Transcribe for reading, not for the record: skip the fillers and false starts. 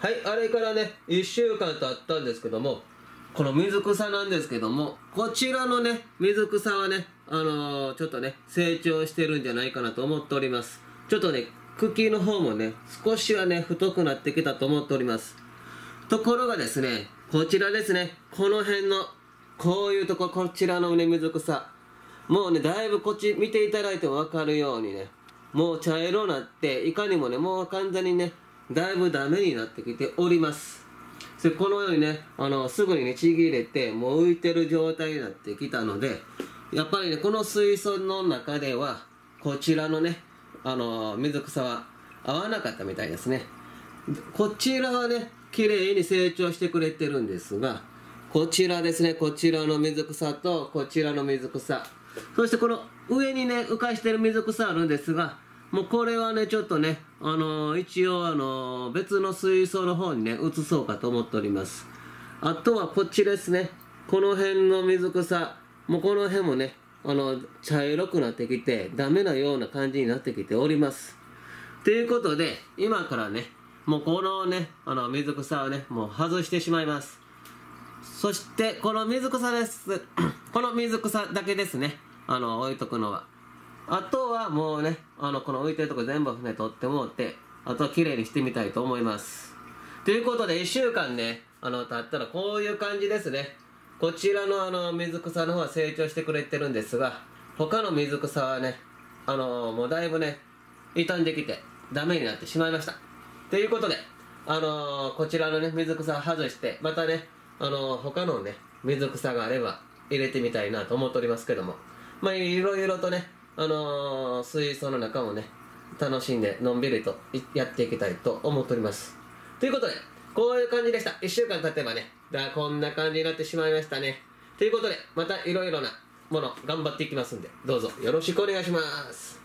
はい、あれからね、1週間経ったんですけども、この水草なんですけども、こちらのね、水草はね、ちょっとね、成長してるんじゃないかなと思っております。ちょっとね、茎の方もね、少しはね、太くなってきたと思っております。ところがですね、こちらですね、この辺の、こういうとこ、こちらのね、水草。もうね、だいぶこっち見ていただいてもわかるようにね、もう茶色になって、いかにもね、もう完全にね、だいぶダメになってきております。このようにね、すぐにね、ちぎれて、もう浮いてる状態になってきたので、やっぱりね、この水槽の中では、こちらのね、水草は合わなかったみたいですね。こちらはね、綺麗に成長してくれてるんですが、こちらですね、こちらの水草と、こちらの水草。そしてこの上にね、浮かしてる水草あるんですが、もうこれはね、ちょっとね、一応別の水槽の方にね、移そうかと思っております。あとはこっちですね、この辺の水草、もうこの辺もね、茶色くなってきて、ダメなような感じになってきております。ということで、今からね、もうこのね、水草をね、もう外してしまいます。そして、この水草です。この水草だけですね、置いとくのは。あとはもうね、この浮いてるとこ全部ね、取ってもらって、あとは綺麗にしてみたいと思います。ということで、1週間ね、経ったらこういう感じですね。こちらの水草の方は成長してくれてるんですが、他の水草はね、もうだいぶね、傷んできて、ダメになってしまいました。ということで、こちらのね、水草を外して、またね、他のね、水草があれば入れてみたいなと思っておりますけども、まあ、いろいろとね、水槽の中もね、楽しんで、のんびりとやっていきたいと思っております。ということで、こういう感じでした。1週間経てばね、こんな感じになってしまいましたね。ということで、またいろいろなもの頑張っていきますんで、どうぞよろしくお願いします。